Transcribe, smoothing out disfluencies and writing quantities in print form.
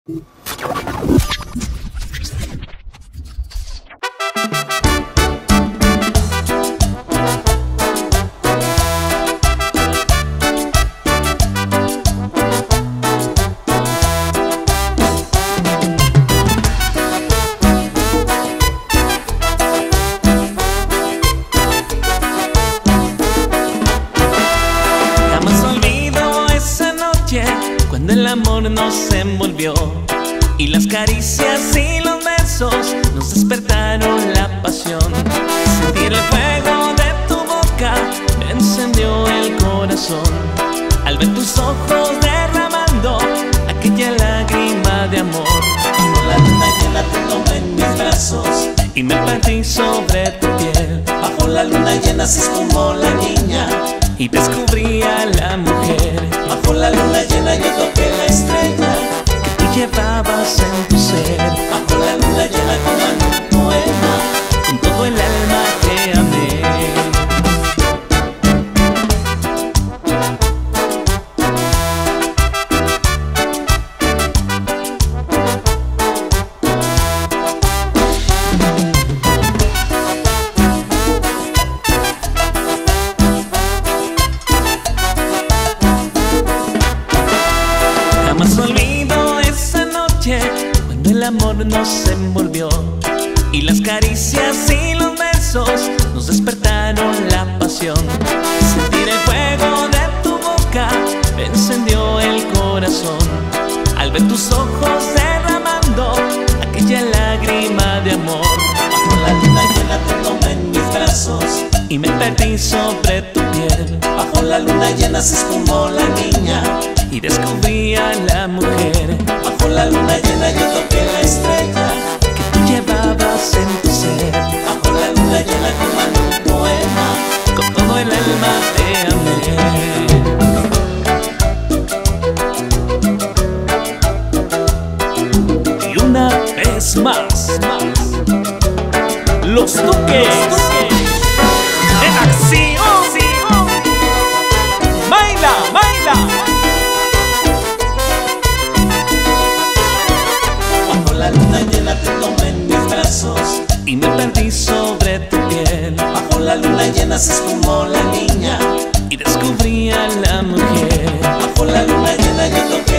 Cuando el amor nos envolvió y las caricias y los besos nos despertaron la pasión. Sentir el fuego de tu boca me encendió el corazón. Al ver tus ojos derramando aquella lágrima de amor, como la luna llena te tomé en mis brazos y me perdí sobre tu piel. Bajo la luna llena se esfumó la niña y descubrí a la mujer. Bajo la luna llena yo toqué la estrella que tú llevabas en tu ser. Bajo la luna llena como en un poema, con todo el alma te amé. Jamás olvido esa noche cuando el amor nos envolvió y las caricias y los besos nos despertaron la pasión. Sentir el fuego de tu boca me encendió el corazón. Al ver tus ojos derramando aquella lágrima de amor, bajo la luna llena te tomé en mis brazos y me perdí sobre tu piel. Bajo la luna llena se esfumó la niña y descubrí a la mujer. Bajo la luna llena yo toqué la estrella que tú llevabas en tu ser. Bajo la luna llena como en un poema, con todo el alma te amé. Y una vez más, los Duques en acción. Baila, baila. Bajo la luna llena te tomé en mis brazos y me perdí sobre tu piel. Bajo la luna llena se esfumó la niña y descubrí a la mujer. Bajo la luna llena yo toqué